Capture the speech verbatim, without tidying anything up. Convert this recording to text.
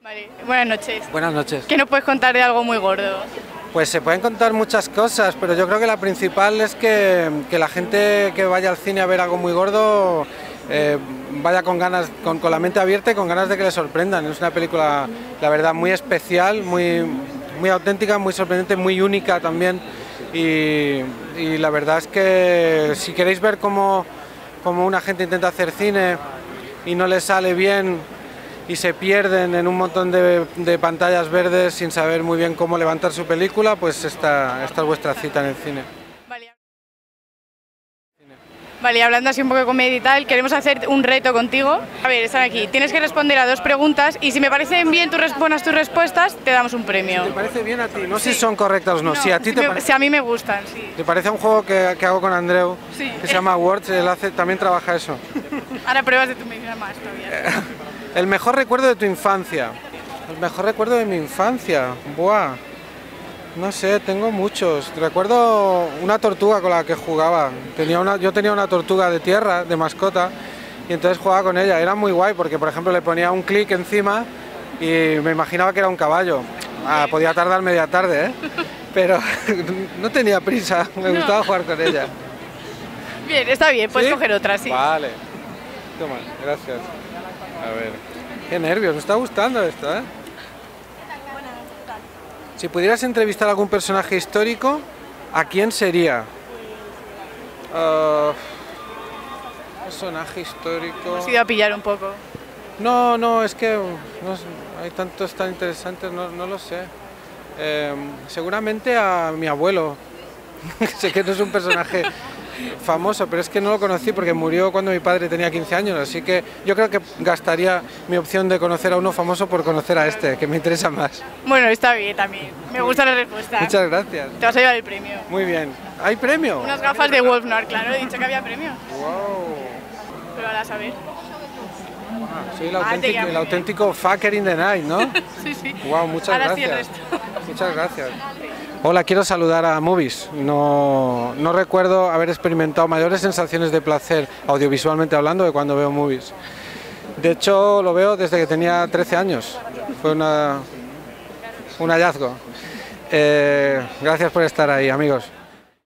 Vale, buenas noches. Buenas noches. ¿Qué nos puedes contar de algo muy gordo? Pues se pueden contar muchas cosas, pero yo creo que la principal es que, que la gente que vaya al cine a ver algo muy gordo eh, vaya con ganas, con, con la mente abierta y con ganas de que le sorprendan. Es una película, la verdad, muy especial, muy, muy auténtica, muy sorprendente, muy única también. Y, y la verdad es que si queréis ver cómo, cómo una gente intenta hacer cine y no le sale bien y se pierden en un montón de, de pantallas verdes sin saber muy bien cómo levantar su película, pues esta, esta es vuestra cita en el cine. Vale. Vale, hablando así un poco de comedia y tal, queremos hacer un reto contigo. A ver, están aquí, tienes que responder a dos preguntas y si me parecen bien tus, buenas tus respuestas, te damos un premio. ¿Te parece bien a ti? No sé Sí. si son correctas o no. No, si a ti si, te, me- pare- si a mí me gustan, sí. ¿te parece un juego que, que hago con Andreu, Sí. que se llama Words? Él hace, también trabaja eso. Ahora pruebas de tu medicina más todavía. El mejor recuerdo de tu infancia. El mejor recuerdo de mi infancia. Buah. No sé, tengo muchos. Recuerdo una tortuga con la que jugaba. Tenía una, yo tenía una tortuga de tierra, de mascota, y entonces jugaba con ella. Era muy guay porque, por ejemplo, le ponía un clic encima y me imaginaba que era un caballo. Ah, podía tardar media tarde, ¿eh? Pero no tenía prisa, me No. gustaba jugar con ella. Bien, está bien, puedes ¿Sí? coger otra, sí. Vale. Toma, gracias. A ver. Qué nervios, me está gustando esto, ¿eh? Si pudieras entrevistar a algún personaje histórico, ¿a quién sería? Ah, personaje histórico... Hemos ido a pillar un poco. No, no, es que no sé, hay tantos tan interesantes, no, no lo sé. Eh, seguramente a mi abuelo. Sé que no es un personaje famoso, pero es que no lo conocí porque murió cuando mi padre tenía quince años, así que yo creo que gastaría mi opción de conocer a uno famoso por conocer a este, que me interesa más. Bueno, está bien también. Me gusta la respuesta. Muchas gracias. Te vas a llevar el premio. Muy bien. ¿Hay premio? Unas gafas de Wolfnor, claro, he dicho que había premio. Wow. Pero ahora a saber. Soy el Ah, te auténtico, llamo el bien. auténtico fucker in the night, ¿no? Sí, sí. Wow, muchas Ahora sí el gracias. resto. Muchas gracias. Hola, quiero saludar a Movies. No, no recuerdo haber experimentado mayores sensaciones de placer, audiovisualmente hablando, de cuando veo Movies. De hecho, lo veo desde que tenía trece años. Fue una, un hallazgo. Eh, gracias por estar ahí, amigos.